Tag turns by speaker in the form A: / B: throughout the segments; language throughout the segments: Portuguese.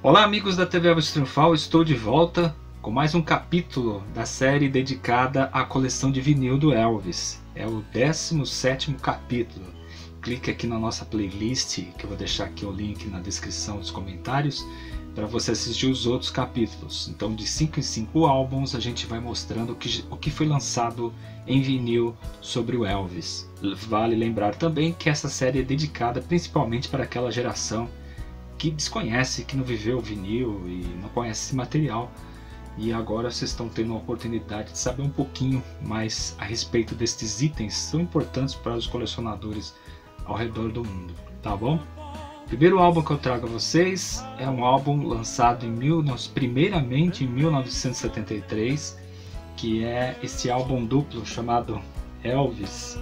A: Olá amigos da TV Elvis Triunfal, estou de volta com mais um capítulo da série dedicada à coleção de vinil do Elvis. É o 17º capítulo. Clique aqui na nossa playlist, que eu vou deixar aqui o link na descrição dos comentários, para você assistir os outros capítulos. Então de 5 em 5 álbuns a gente vai mostrando o que foi lançado em vinil sobre o Elvis. Vale lembrar também que essa série é dedicada principalmente para aquela geração que desconhece, que não viveu o vinil e não conhece esse material, e agora vocês estão tendo a oportunidade de saber um pouquinho mais a respeito destes itens tão importantes para os colecionadores ao redor do mundo, tá bom? O primeiro álbum que eu trago a vocês é um álbum lançado primeiramente em 1973, que é esse álbum duplo chamado Elvis.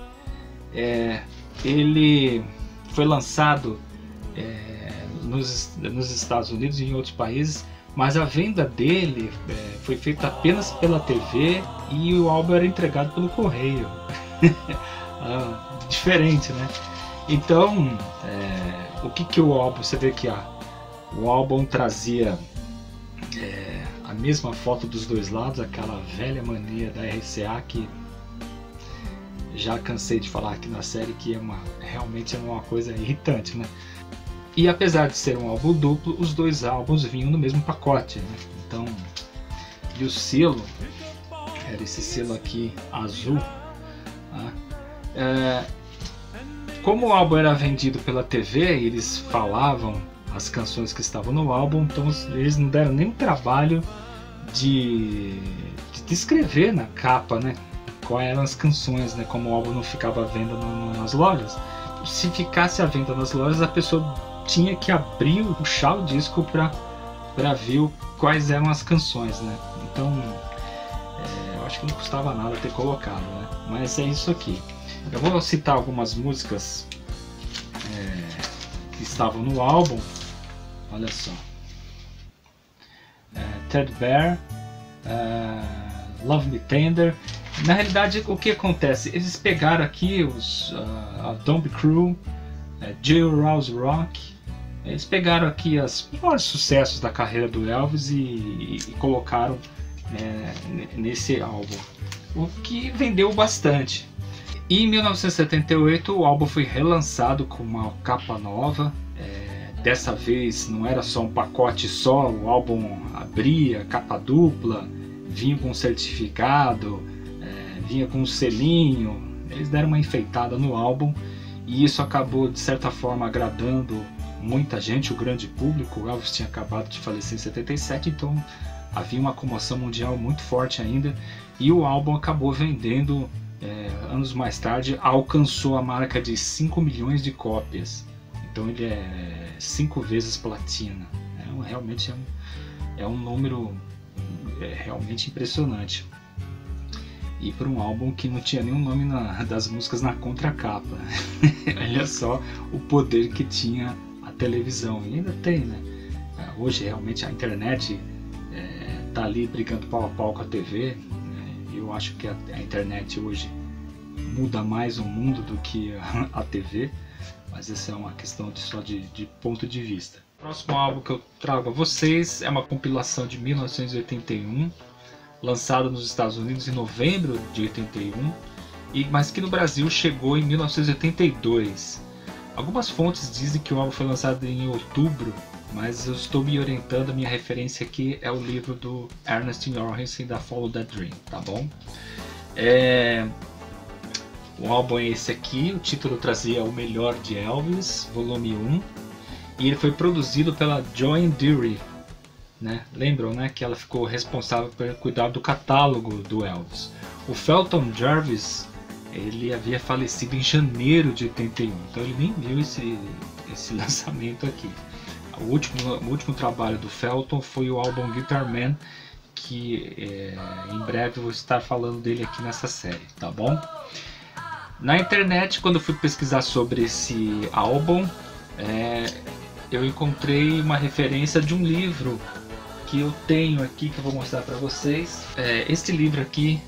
A: Ele foi lançado nos Estados Unidos e em outros países, mas a venda dele foi feita apenas pela TV e o álbum era entregado pelo correio. Diferente, né? Então, o que o álbum, você vê que o álbum trazia a mesma foto dos dois lados, aquela velha mania da RCA que já cansei de falar aqui na série, que realmente é uma coisa irritante, né? E apesar de ser um álbum duplo, os dois álbuns vinham no mesmo pacote, né? Então, e o selo era esse selo aqui azul, tá? Como o álbum era vendido pela TV, eles falavam as canções que estavam no álbum, então eles não deram nem o trabalho de descrever na capa, né, quais eram as canções, né, como o álbum não ficava à venda nas lojas. Se ficasse à venda nas lojas, a pessoa tinha que abrir, puxar o disco para ver quais eram as canções, né? Então, eu acho que não custava nada ter colocado, né? Mas é isso aqui. Eu vou citar algumas músicas que estavam no álbum. Olha só: Teddy Bear, Love Me Tender. Na realidade, o que acontece? Eles pegaram aqui a Don't Be Cruel, Jailhouse Rock. Eles pegaram aqui os maiores sucessos da carreira do Elvis e colocaram nesse álbum, o que vendeu bastante. E em 1978 o álbum foi relançado com uma capa nova. Dessa vez não era só um pacote só, o álbum abria, capa dupla, vinha com um certificado, vinha com um selinho. Eles deram uma enfeitada no álbum e isso acabou de certa forma agradando muita gente, o grande público. O Elvis tinha acabado de falecer em 77, então havia uma comoção mundial muito forte ainda, e o álbum acabou vendendo, anos mais tarde, alcançou a marca de 5 milhões de cópias. Então ele é 5 vezes platina. Realmente é um número realmente impressionante. E para um álbum que não tinha nenhum nome das músicas na contracapa. Olha só o poder que tinha a televisão, e ainda tem, né? Hoje realmente a internet tá ali brigando pau a pau com a TV. Eu acho que a internet hoje muda mais o mundo do que a TV, mas essa é uma questão só de ponto de vista. O próximo álbum que eu trago a vocês é uma compilação de 1981, lançado nos Estados Unidos em novembro de 81, mas que no Brasil chegou em 1982. Algumas fontes dizem que o álbum foi lançado em outubro, mas eu estou me orientando, a minha referência aqui é o livro do Ernest Jorgensen, da Follow That Dream, tá bom? O álbum é esse aqui, o título trazia O Melhor de Elvis, volume 1, e ele foi produzido pela Joan Dury, né? Lembram, né, que ela ficou responsável por cuidar do catálogo do Elvis. O Felton Jervis, ele havia falecido em janeiro de 81, então ele nem viu esse lançamento aqui. O último trabalho do Felton foi o álbum Guitar Man, que em breve eu vou estar falando dele aqui nessa série, tá bom? Na internet, quando eu fui pesquisar sobre esse álbum, eu encontrei uma referência de um livro que eu tenho aqui, que eu vou mostrar para vocês. Este livro aqui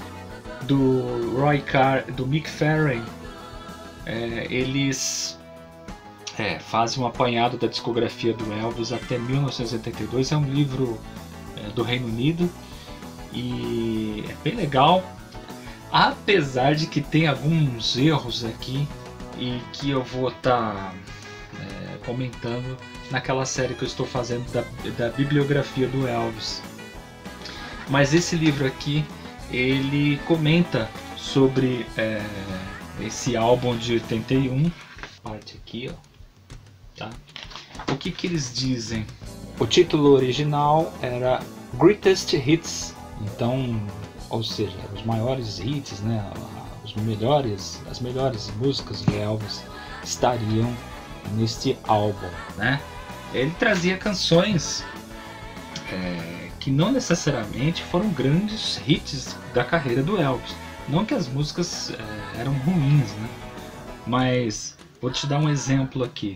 A: do Roy Carr, do Mick Farren, eles faz um apanhado da discografia do Elvis até 1982. É um livro do Reino Unido e é bem legal, apesar de que tem alguns erros aqui e que eu vou estar comentando naquela série que eu estou fazendo da bibliografia do Elvis. Mas esse livro aqui, ele comenta sobre esse álbum de 81, parte aqui, ó. Tá? O que eles dizem? O título original era Greatest Hits, então, ou seja, os maiores hits, né? As melhores músicas de Elvis estariam neste álbum, né? Ele trazia canções que não necessariamente foram grandes hits da carreira do Elvis. Não que as músicas eram ruins, né? Mas vou te dar um exemplo aqui.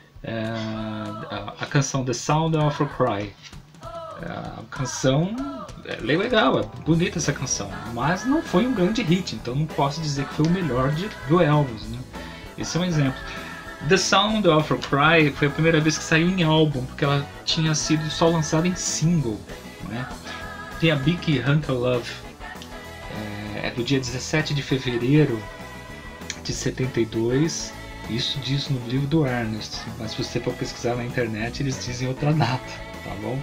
A: A canção The Sound of a Cry. A canção é legal, é bonita essa canção, mas não foi um grande hit, então não posso dizer que foi o melhor do Elvis, né? Esse é um exemplo. The Sound of a Cry foi a primeira vez que saiu em álbum, porque ela tinha sido só lançada em single, né? Tem a Big Hunter Love, é do dia 17 de fevereiro de 72. Isso diz no livro do Ernest, mas se você for pesquisar na internet eles dizem outra data, tá bom?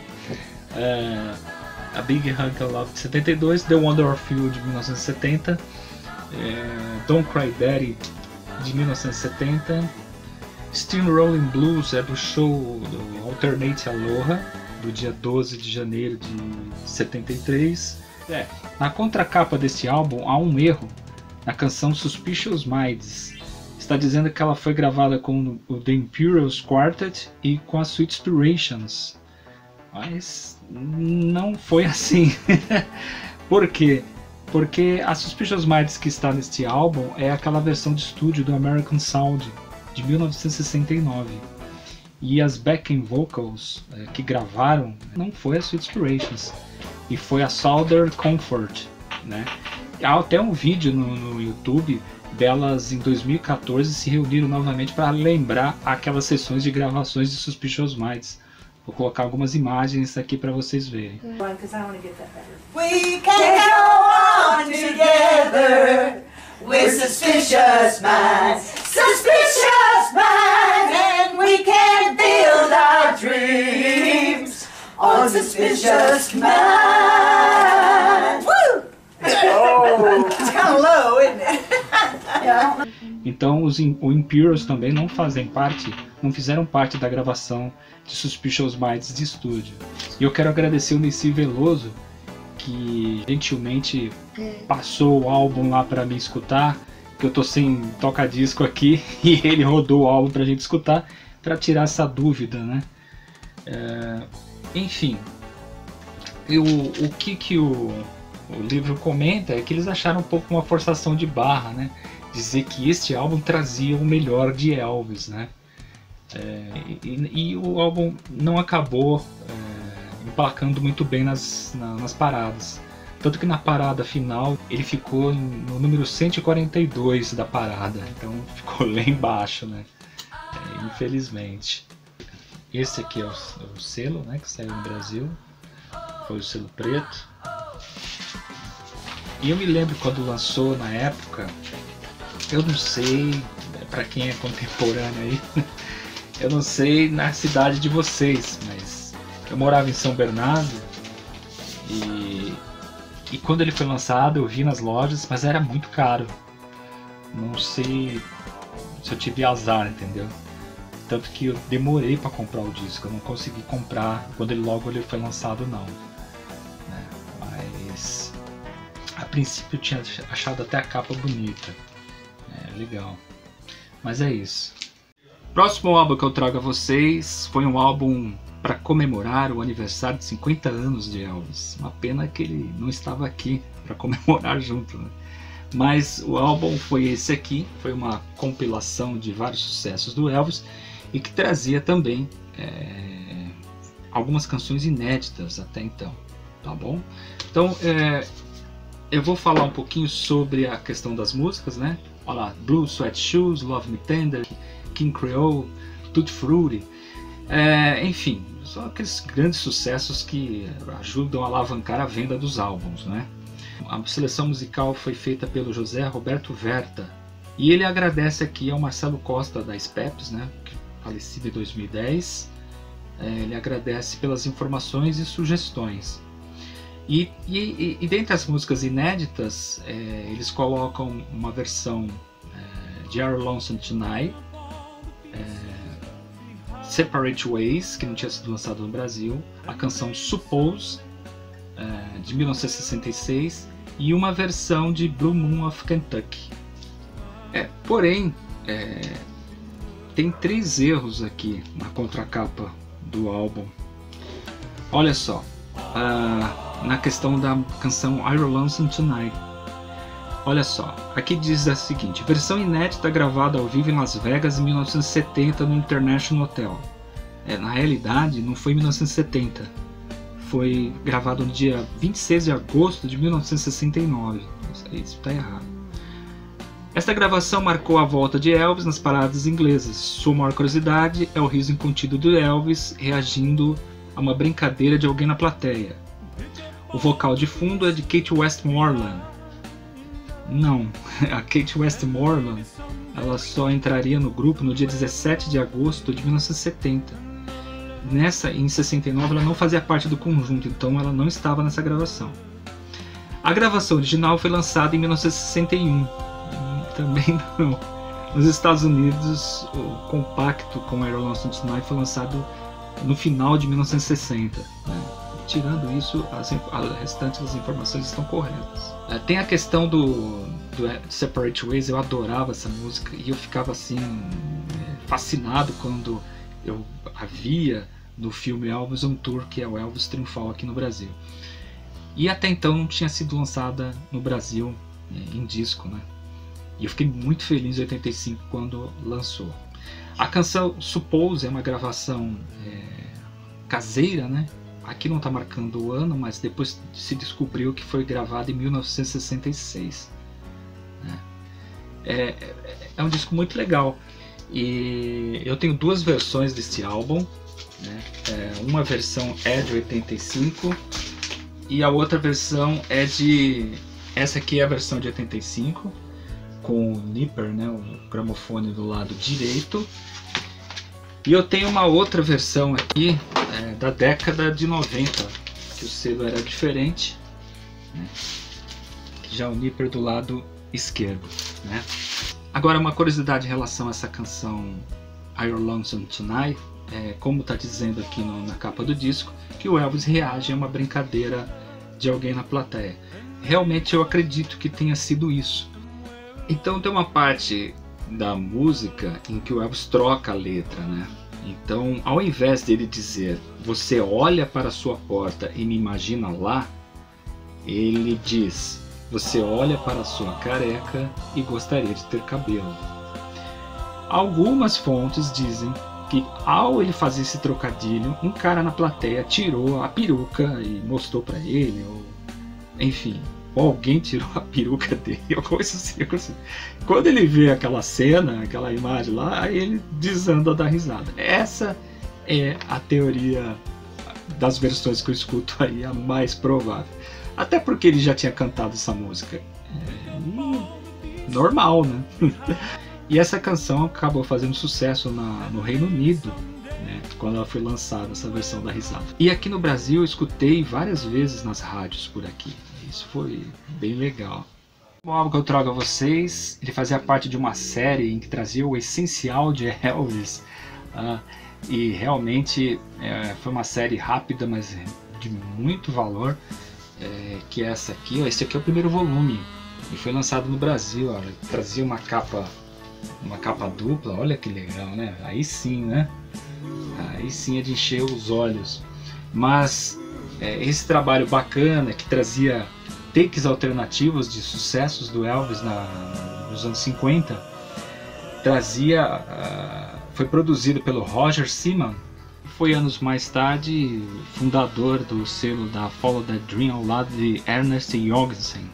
A: A Big Hunter Love de 72, The Wonder of You de 1970, Don't Cry Daddy de 1970, Steamrollin' Blues é do show do Alternate Aloha do dia 12 de janeiro de 73. Na contracapa deste álbum há um erro na canção Suspicious Minds. Está dizendo que ela foi gravada com o The Imperials Quartet e com a Sweet Inspirations, mas não foi assim. Por quê? Porque a Suspicious Minds que está neste álbum é aquela versão de estúdio do American Sound de 1969, e as backing vocals que gravaram não foi a Sweet Inspirations, e foi a Southern Comfort, né? Há até um vídeo no YouTube delas em 2014 se reuniram novamente para lembrar aquelas sessões de gravações de Suspicious Minds. Vou colocar algumas imagens aqui para vocês verem.
B: We can go on together with suspicious minds, and we can build our dreams on suspicious minds. Woo! Oh, it's kind of low, isn't it?
A: Então o Imperials também não fizeram parte da gravação de Suspicious Minds de estúdio. E eu quero agradecer o Nessi Veloso, que gentilmente passou o álbum lá para mim escutar, que eu tô sem toca-disco aqui, e ele rodou o álbum pra gente escutar, para tirar essa dúvida, né? Enfim, o que o livro comenta é que eles acharam um pouco uma forçação de barra, né? Dizer que este álbum trazia o melhor de Elvis, né? E o álbum não acabou emplacando muito bem nas paradas. Tanto que na parada final ele ficou no número 142 da parada, então ficou lá embaixo, né? Infelizmente. Esse aqui é o selo, né, que saiu no Brasil, foi o selo preto. E eu me lembro quando lançou na época, eu não sei, para quem é contemporâneo aí, eu não sei na cidade de vocês, mas eu morava em São Bernardo e quando ele foi lançado eu vi nas lojas, mas era muito caro. Não sei se eu tive azar, entendeu? Tanto que eu demorei para comprar o disco, eu não consegui comprar quando ele foi lançado não. Mas a princípio eu tinha achado até a capa bonita. Legal. Mas é isso. Próximo álbum que eu trago a vocês foi um álbum para comemorar o aniversário de 50 anos de Elvis. Uma pena que ele não estava aqui para comemorar junto, né? Mas o álbum foi esse aqui, foi uma compilação de vários sucessos do Elvis e que trazia também algumas canções inéditas até então, tá bom? Então eu vou falar um pouquinho sobre a questão das músicas, né? Olha lá, Blue Sweat Shoes, Love Me Tender, King Creole, Tutti Frutti, enfim, são aqueles grandes sucessos que ajudam a alavancar a venda dos álbuns, né? A seleção musical foi feita pelo José Roberto Verta, e ele agradece aqui ao Marcelo Costa da Speps, né, falecido em 2010. Ele agradece pelas informações e sugestões. E dentre as músicas inéditas, eles colocam uma versão de Are You Lonesome Tonight, Separate Ways, que não tinha sido lançado no Brasil, a canção Suppose, de 1966, e uma versão de Blue Moon of Kentucky. Porém, tem 3 erros aqui na contracapa do álbum. Olha só, na questão da canção Are You Lonesome Tonight. Olha só, aqui diz a seguinte: versão inédita gravada ao vivo em Las Vegas em 1970 no International Hotel. Na realidade, não foi em 1970. Foi gravado no dia 26 de agosto de 1969. Isso está errado. Esta gravação marcou a volta de Elvis nas paradas inglesas. Sua maior curiosidade é o riso incontido do Elvis reagindo a uma brincadeira de alguém na plateia. O vocal de fundo é de Kate Westmoreland. Não, a Kate Westmoreland ela só entraria no grupo no dia 17 de agosto de 1970. Em 69 ela não fazia parte do conjunto, então ela não estava nessa gravação. A gravação original foi lançada em 1961. Também não. Nos Estados Unidos, o compacto com Are You Lonesome Tonight foi lançado no final de 1960. Né? Tirando isso, as restantes das informações estão corretas. Tem a questão do Separate Ways. Eu adorava essa música e eu ficava assim fascinado quando eu a via no filme Elvis on Tour, que é o Elvis Triunfal aqui no Brasil. E até então não tinha sido lançada no Brasil em disco, né? E eu fiquei muito feliz em 85 quando lançou. A canção Suppose é uma gravação caseira, né? Aqui não está marcando o ano, mas depois se descobriu que foi gravada em 1966. Né? É um disco muito legal. E eu tenho 2 versões desse álbum. Né? Uma versão é de 85 e a outra versão é de... Essa aqui é a versão de 85, com o Nipper, né? O gramofone do lado direito. E eu tenho uma outra versão aqui da década de 90, que o selo era diferente, né? Já o Nipper do lado esquerdo. Né? Agora, uma curiosidade em relação a essa canção Are You Lonesome Tonight, como está dizendo aqui na capa do disco, que o Elvis reage a uma brincadeira de alguém na plateia. Realmente eu acredito que tenha sido isso. Então tem uma parte da música em que o Elvis troca a letra, né? Então, ao invés dele dizer "você olha para a sua porta e me imagina lá", ele diz "você olha para a sua careca e gostaria de ter cabelo". Algumas fontes dizem que ao ele fazer esse trocadilho, um cara na plateia tirou a peruca e mostrou para ele, ou enfim, ou alguém tirou a peruca dele, ou coisa assim. Quando ele vê aquela cena, aquela imagem lá, aí ele desanda da risada. Essa é a teoria das versões que eu escuto aí, a mais provável. Até porque ele já tinha cantado essa música. Normal, né? E essa canção acabou fazendo sucesso no Reino Unido, né, quando ela foi lançada, essa versão da risada. E aqui no Brasil eu escutei várias vezes nas rádios por aqui. Isso foi bem legal. O álbum que eu trago a vocês, ele fazia parte de uma série em que trazia o essencial de Elvis. E realmente foi uma série rápida, mas de muito valor, que é essa aqui. Esse aqui é o primeiro volume e foi lançado no Brasil. Olha, trazia uma capa dupla, olha que legal, né? Aí sim, né? Aí sim é de encher os olhos. Mas esse trabalho bacana que trazia takes alternativos de sucessos do Elvis nos anos 50, foi produzido pelo Roger Seaman, que foi anos mais tarde fundador do selo da Follow That Dream ao lado de Ernest Jorgensen.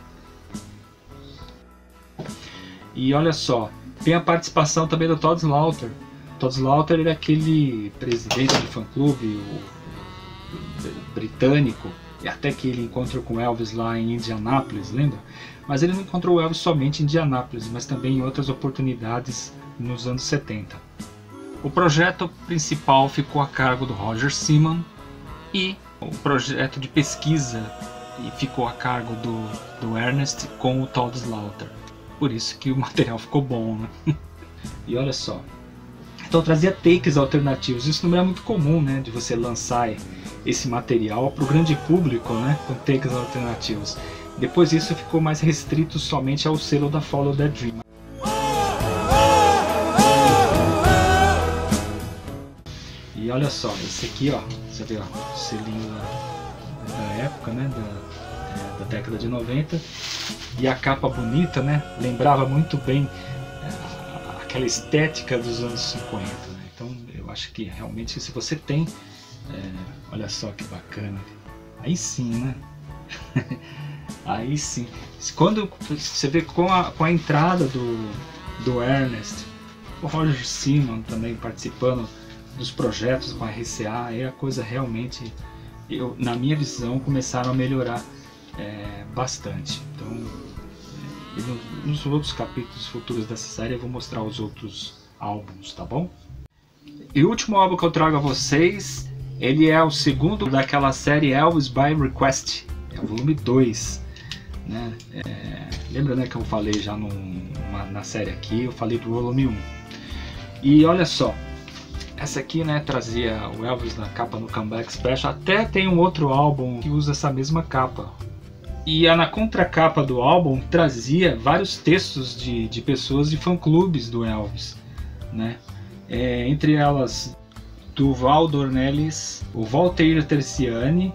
A: E olha só, tem a participação também do Todd Slaughter Todd Slaughter era aquele presidente de fã-clube britânico, e até que ele encontrou com Elvis lá em Indianápolis, lembra? Mas ele não encontrou o Elvis somente em Indianápolis, mas também em outras oportunidades nos anos 70. O projeto principal ficou a cargo do Roger Simon e o projeto de pesquisa ficou a cargo do Ernest com o Todd Slaughter. Por isso que o material ficou bom, né? E olha só, então trazia takes alternativos. Isso não é muito comum, né, de você lançar esse material para o grande público, né, com takes alternativos. Depois isso ficou mais restrito somente ao selo da Follow That Dream. E olha só, esse aqui, ó, você vê, ó, o selinho da época, né, da década de 90, e a capa bonita, né, lembrava muito bem aquela estética dos anos 50, né? Então eu acho que realmente, se você tem, olha só que bacana, aí sim, né? Aí sim, quando você vê com a entrada do Ernest, o Roger Simon também participando dos projetos com a RCA, aí a coisa realmente, na minha visão, começaram a melhorar bastante. Então, nos outros capítulos futuros dessa série eu vou mostrar os outros álbuns, tá bom? E o último álbum que eu trago a vocês, ele é o segundo daquela série Elvis by Request, é o volume 2, né? Lembra, né, que eu falei já na série aqui, eu falei do volume 1. E olha só, essa aqui, né, trazia o Elvis na capa no Comeback Special. Até tem um outro álbum que usa essa mesma capa. E na contracapa do álbum trazia vários textos de pessoas de fã-clubes do Elvis, né? Entre elas do Val Dornelles, o Walter Terciani,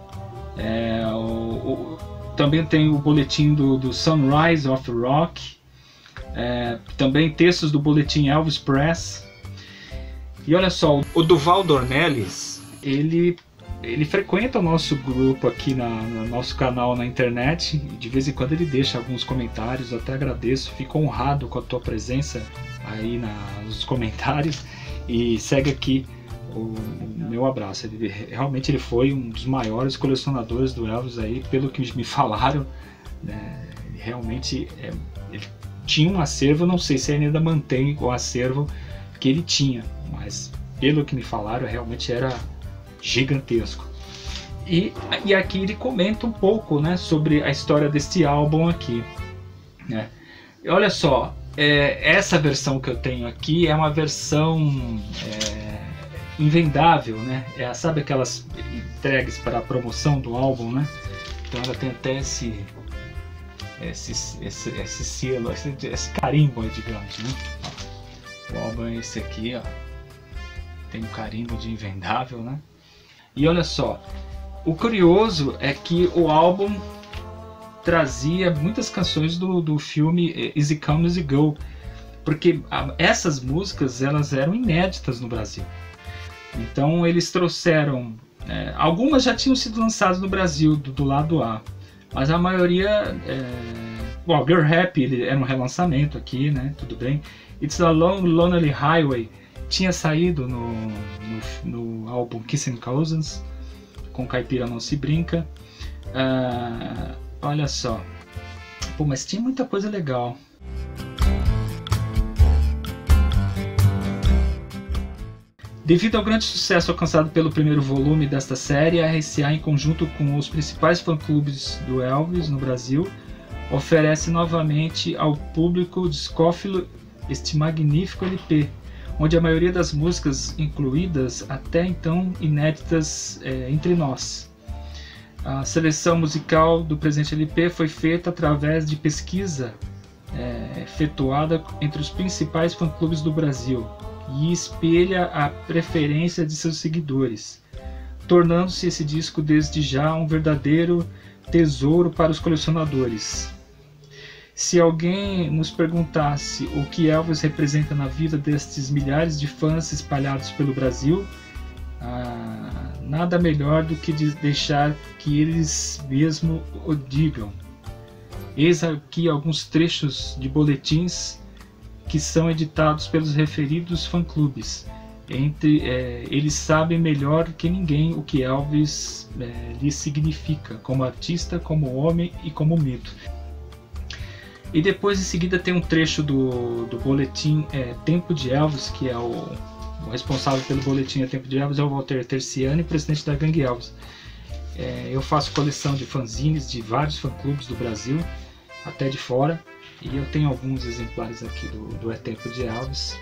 A: também tem o boletim do Sunrise of Rock, também textos do boletim Elvis Press. E olha só, o Duval Dornelles, ele frequenta o nosso grupo aqui no nosso canal na internet, e de vez em quando ele deixa alguns comentários. Eu até agradeço, fico honrado com a tua presença aí nos comentários, e segue aqui o meu abraço. Realmente ele foi um dos maiores colecionadores do Elvis aí, pelo que me falaram, né? Realmente ele tinha um acervo, não sei se ele ainda mantém o acervo que ele tinha, mas pelo que me falaram realmente era gigantesco. E aqui ele comenta um pouco, né, sobre a história deste álbum aqui, né? E olha só, essa versão que eu tenho aqui é uma versão invendável, né? Sabe aquelas entregues para a promoção do álbum, né? Então ela tem até esse selo, esse carimbo, digamos, né? O álbum é esse aqui, ó. Tem um carimbo de invendável, né? E olha só, o curioso é que o álbum trazia muitas canções do filme Easy Come, Easy Go, porque essas músicas elas eram inéditas no Brasil. Então eles trouxeram, algumas já tinham sido lançadas no Brasil do lado A, mas a maioria, bom, Girl Happy era um relançamento aqui, né? Tudo bem. It's a Long Lonely Highway tinha saído no álbum Kissing Cousins, com Caipira Não Se Brinca. Olha só, pô, mas tinha muita coisa legal. Devido ao grande sucesso alcançado pelo primeiro volume desta série, a RCA, em conjunto com os principais fã-clubes do Elvis no Brasil, oferece novamente ao público discófilo este magnífico LP, onde a maioria das músicas incluídas até então inéditas entre nós. A seleção musical do presente LP foi feita através de pesquisa efetuada entre os principais fã-clubes do Brasil e espelha a preferência de seus seguidores, tornando-se esse disco desde já um verdadeiro tesouro para os colecionadores. Se alguém nos perguntasse o que Elvis representa na vida destes milhares de fãs espalhados pelo Brasil, nada melhor do que deixar que eles mesmos o digam. Eis aqui alguns trechos de boletins que são editados pelos referidos fã-clubes, eles sabem melhor que ninguém o que Elvis lhe significa, como artista, como homem e como mito. E depois, em seguida, tem um trecho do boletim Tempo de Elvis, que é o responsável pelo boletim Tempo de Elvis, é o Walter Terciani, presidente da Gangue Elvis. Eu faço coleção de fanzines de vários fã-clubes do Brasil, até de fora, e eu tenho alguns exemplares aqui do Tempo de Elvis.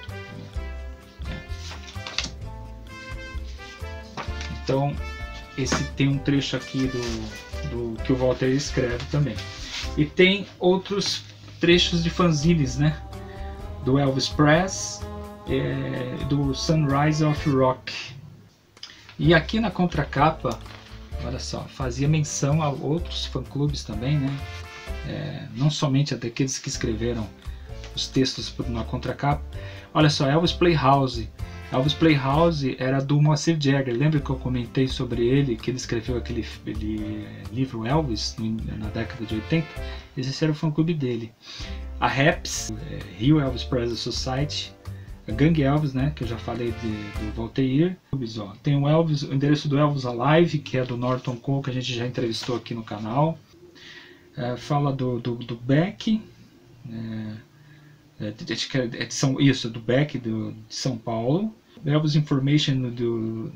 A: Então, esse tem um trecho aqui do que o Walter escreve também. E tem outros trechos de fanzines, né? Do Elvis Press, do Sunrise of Rock. E aqui na contracapa, olha só, fazia menção a outros fã-clubes também, né? Não somente daqueles que escreveram os textos na contracapa. Olha só, Elvis Playhouse. Elvis Playhouse era do Moacir Jagger. Lembra que eu comentei sobre ele, que ele escreveu aquele livro Elvis na década de 80? Esse era o fã-clube dele. A Raps, Rio Elvis Presley Society, a Gangue Elvis, né, que eu já falei do Voltaire. Tem o endereço do Elvis Alive, que é do Norton Cole, que a gente já entrevistou aqui no canal. Fala do Beck, do Beck de São Paulo. Elvis Information do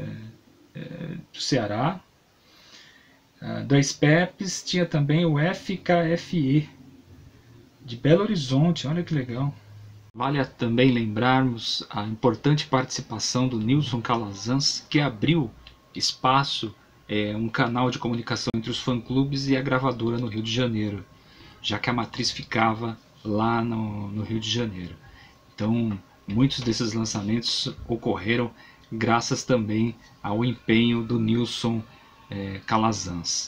A: Ceará. Do SPEPs tinha também o FKFE de Belo Horizonte, olha que legal. Vale também lembrarmos a importante participação do Nilson Calazans, que abriu espaço, um canal de comunicação entre os fã-clubes e a gravadora no Rio de Janeiro, já que a matriz ficava lá no Rio de Janeiro. Então, muitos desses lançamentos ocorreram graças também ao empenho do Nilson Calazans.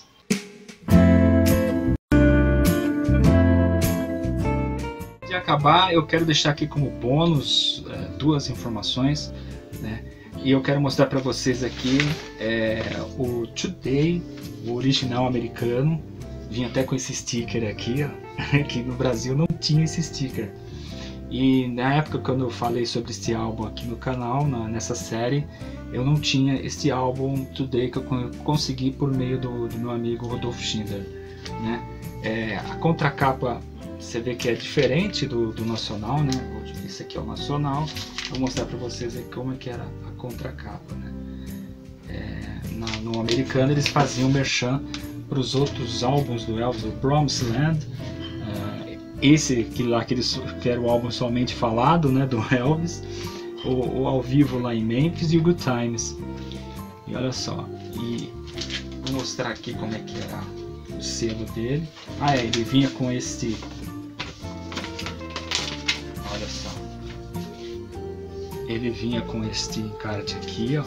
A: De acabar, eu quero deixar aqui como bônus duas informações, né? E eu quero mostrar para vocês aqui o Today, o original americano. Vinha até com esse sticker aqui, ó, que no Brasil não tinha esse sticker. E na época, quando eu falei sobre este álbum aqui no canal, nessa série, eu não tinha este álbum Today, que eu consegui por meio do meu amigo Rodolfo Schindler, né? A contracapa, você vê que é diferente do nacional, né? Esse aqui é o nacional. Vou mostrar para vocês aí como é que era a contracapa, né? No americano eles faziam merchan para os outros álbuns do Elvis, o Promised Land, esse que era o álbum somente falado, né, do Elvis, o ao vivo lá em Memphis e o Good Times. E olha só, e vou mostrar aqui como é que era o selo dele. Ele vinha com este, olha só, ele vinha com este encarte aqui, ó.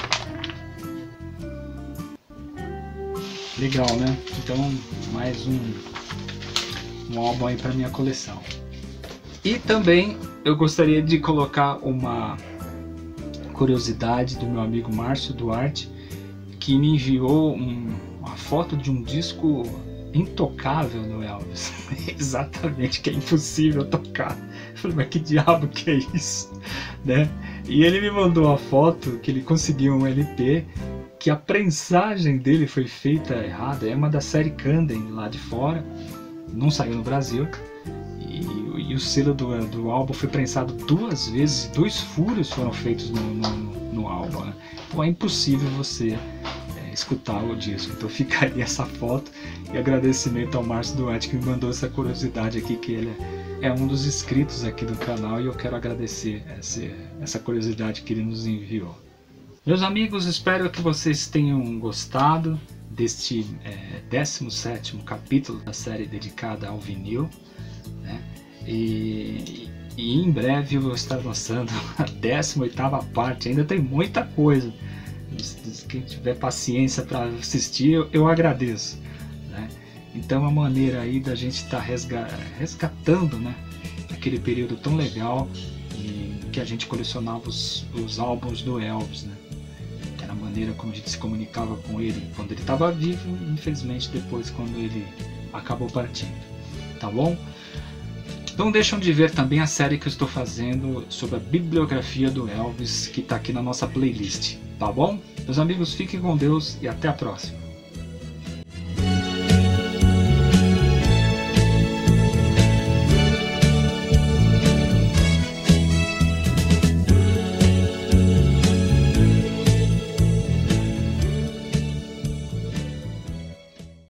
A: Legal, né? Então, mais um álbum aí para minha coleção. E também eu gostaria de colocar uma curiosidade do meu amigo Márcio Duarte, que me enviou uma foto de um disco intocável no Elvis. Exatamente, que é impossível tocar. Eu falei, mas que diabo que é isso? Né? E ele me mandou a foto que ele conseguiu um LP, que a prensagem dele foi feita errada, é uma da série Canden lá de fora, não saiu no Brasil, e o selo do álbum foi prensado 2 vezes, 2 furos foram feitos no álbum, né? Então é impossível você escutar o disco. Então fica aí essa foto, e agradecimento ao Márcio Duarte, que me mandou essa curiosidade aqui, que ele é um dos inscritos aqui do canal, e eu quero agradecer essa curiosidade que ele nos enviou. Meus amigos, espero que vocês tenham gostado deste 17º capítulo da série dedicada ao vinil, né? E em breve eu vou estar lançando a 18ª parte, ainda tem muita coisa. Quem tiver paciência para assistir, eu agradeço, né? Então, a maneira aí da gente estar resgatando, né, aquele período tão legal em que a gente colecionava os álbuns do Elvis, né? Era a maneira como a gente se comunicava com ele quando ele estava vivo, infelizmente depois quando ele acabou partindo. Tá bom? Não deixam de ver também a série que eu estou fazendo sobre a bibliografia do Elvis, que está aqui na nossa playlist, tá bom? Meus amigos, fiquem com Deus e até a próxima.